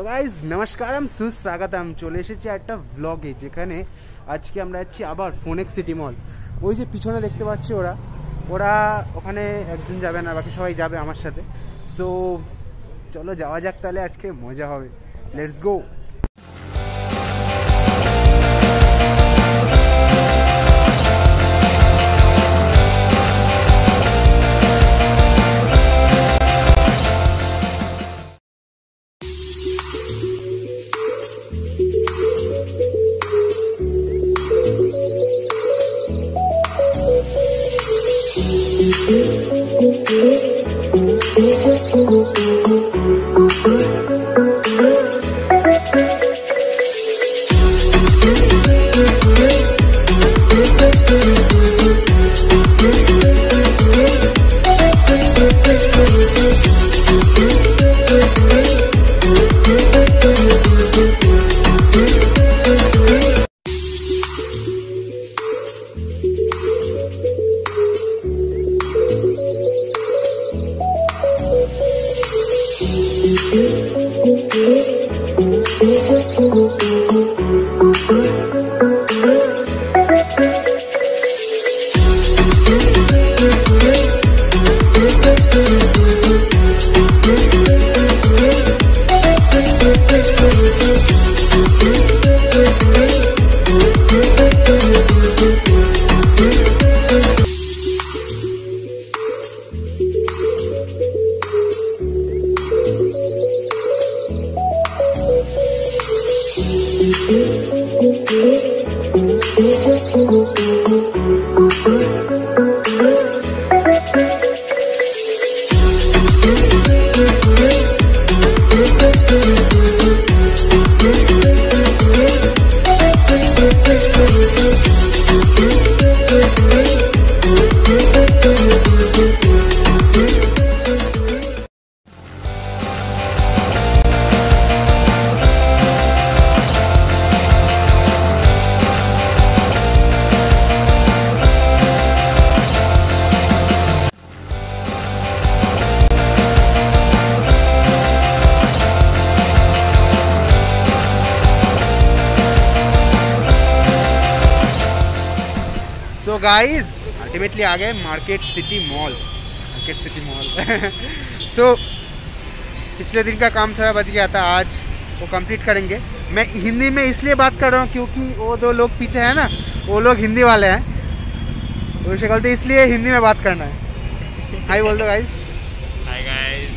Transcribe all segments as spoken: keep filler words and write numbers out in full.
Guys নমস্কারম সুস্বাগতম, চলে এসেছি একটা ব্লগে যেখানে আজকে আমরা যাচ্ছি আবার ফোনেক্স সিটি মল। ওই যে পিছনে দেখতে পাচ্ছি ওরা ওরা ওখানে একজন যাবে না, বাকি সবাই যাবে আমার সাথে। সো চলো যাওয়া যাক, তাহলে আজকে মজা হবে। Let's go. So guys ultimately आ गए Market City Mall. Market City Mall so पिछले दिन का काम थोड़ा बच गया था, आज वो कंप्लीट करेंगे। मैं हिंदी में इसलिए बात कर रहा हूँ क्योंकि वो दो लोग पीछे हैं ना, वो लोग हिंदी वाले हैं, तो उसे गलती इसलिए हिंदी में बात करना है। हाय बोल दो guys. Hi guys,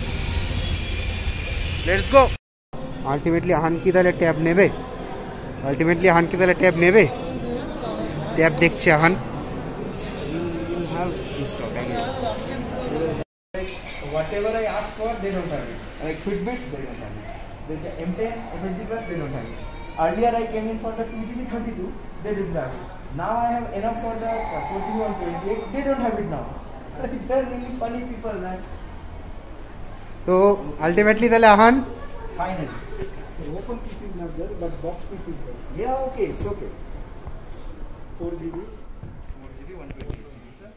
let's go. Ultimately Ahaan की ताले टैब नेबे अल्टीमेटली आहान की ताले टैब नेबे टैब देखছে Ahaan. Whatever I ask for, they don't have it. Like Fitbit, they don't have it. The M ten, F S D Plus, they don't have it. Earlier I came in for the two G B thirty-two, they didn't have it. Now I have enough for the uh, four G B one twenty-eight, they don't have it now. They're really funny people, man. So ultimately, the Ahan. Finally. The open P C is not there, but box P C is there. Yeah, okay, it's okay. four G B. four G B one twenty-eight, sir.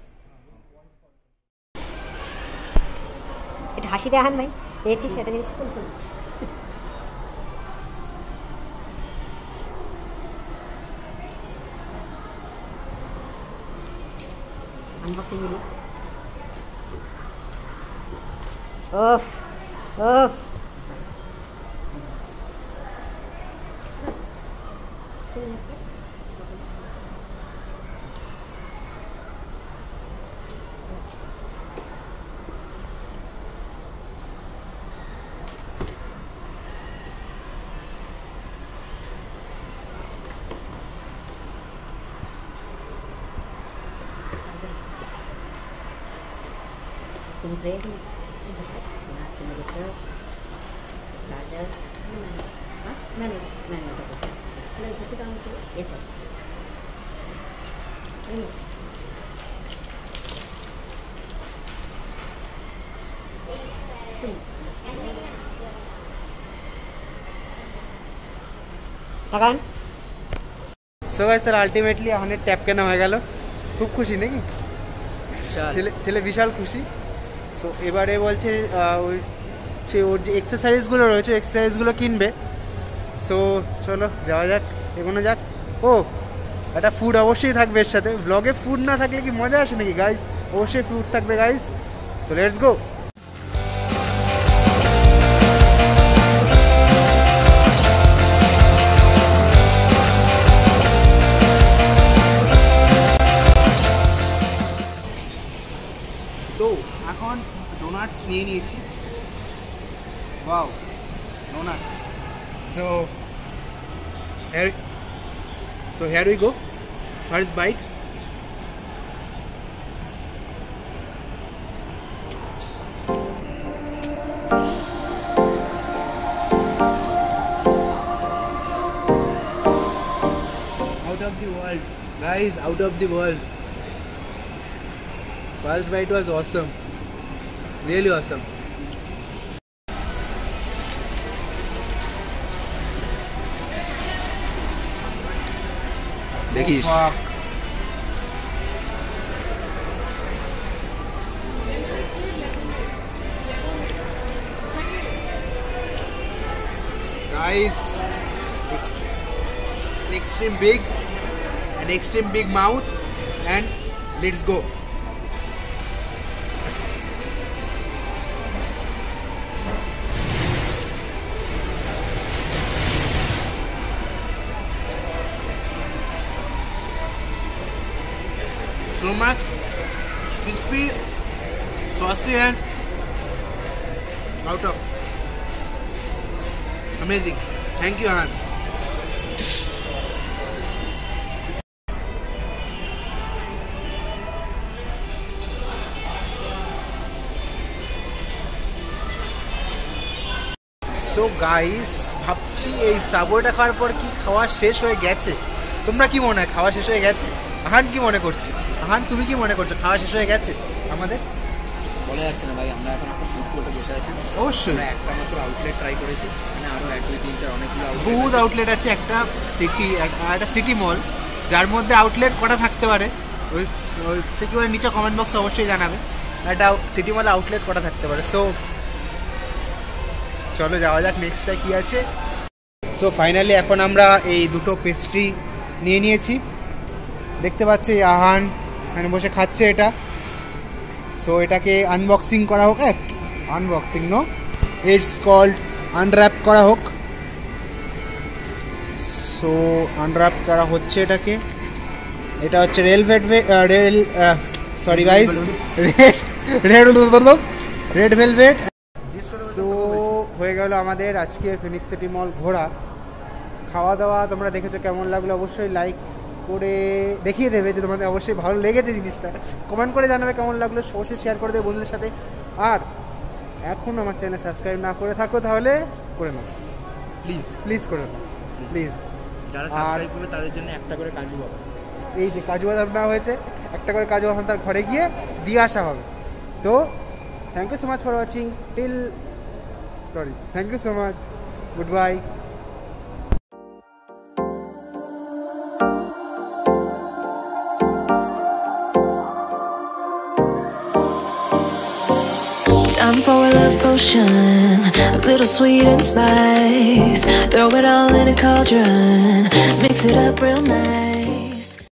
এটা হাসি দেখান ভাই, পেয়েছিস সেটা জিনিস unboxing video. ওফ ওফ SIM tray, SIM adapter, charger. Huh? No, no, no, no, no. Hello, is it on? Yes, sir. লাগান। সো গাইস, স্যার আলটিমেটলি আমাদের ট্যাব কেনা হয়ে গেল, খুব খুশি নাকি? ছেলে ছেলে বিশাল খুশি। সো এবারে বলছে ওই সে ওর যে এক্সারসাইজগুলো রয়েছে এক্সারসাইজগুলো কিনবে। সো চলো যাওয়া যাক, এগোনো যাক। ও একটা ফুড অবশ্যই থাকবে এর সাথে, ব্লগে ফুড না থাকলে কি মজা আসে নাকি গাইজ? অবশ্যই ফুড থাকবে গাইজ। So let's go. তো এখন ডোনাটস নিয়ে নিয়েছি। Wow, donuts. So here so here we go. First bite. Out of the world, guys, out of the world. First bite was awesome, really awesome. দেখিস Guys, extreme big and extreme big mouth, and let's go. So much crispy, saucy, and out of amazing. Thank you, Ahan. So guys, ভাবছি এই সাবওয়েটা খাওয়ার পর কি খাওয়া শেষ হয়ে গেছে? তোমরা কি মনে হয় খাওয়া শেষ হয়ে গেছে? আহান কি মনে করছে? আহান তুমি কি মনে করছো খাওয়া শেষ হয়ে গেছে আমাদের? বলা যাচ্ছে না ভাই, আমরা এখন একটা ফুড কোর্টে বসে আছি। অবশ্যই আমরা একটা মাত্র আউটলেট ট্রাই করেছি, মানে আরও এক দুই তিন চার অনেকগুলো বহুত আউটলেট আছে। একটা সিটি একটা সিটি মল, যার মধ্যে আউটলেট কটা থাকতে পারে ওই ওই থেকে ওই নিচে কমেন্ট বক্সে অবশ্যই জানাবে একটা সিটি মলে আউটলেট কটা থাকতে পারে। সো চলো যাওয়া যাক নেক্সটটা কী আছে। সো ফাইনালি এখন আমরা এই দুটো পেস্ট্রি নিয়ে নিয়েছি, দেখতে পাচ্ছি আহান এখানে বসে খাচ্ছে এটা। সো এটাকে আনবক্সিং করা হোক, unboxing no it's called unwrap করা হোক। সো আনর্যাপ করা হচ্ছে এটাকে। এটা হচ্ছে red velvet red sorry guys red red velvet. তো হয়ে গেল আমাদের আজকে ফিনিক্স সিটি মল ঘোরা। খাওয়া দাওয়া তোমরা দেখেছো, কেমন লাগলো অবশ্যই লাইক করে দেখিয়ে দেবে যে তোমাদের অবশ্যই ভালো লেগেছে জিনিসটা। কমেন্ট করে জানাবে কেমন লাগলো, অবশ্যই শেয়ার করে দেবে বন্ধুদের সাথে। আর এখন আমার চ্যানেল সাবস্ক্রাইব না করে থাকো তাহলে করে নাও প্লিজ, প্লিজ করে নাও প্লিজ। যারা সাবস্ক্রাইব করবে তাদের জন্য একটা করে কাজু বাদাম, এই যে কাজু বাদাম নেওয়া হয়েছে, একটা করে কাজু বাদাম তার ঘরে গিয়ে দিয়ে আসা হবে। তো thank you so much for watching till sorry thank you so much, goodbye. Time for a love potion, a little sweet and spice. Throw it all in a cauldron, mix it up real nice.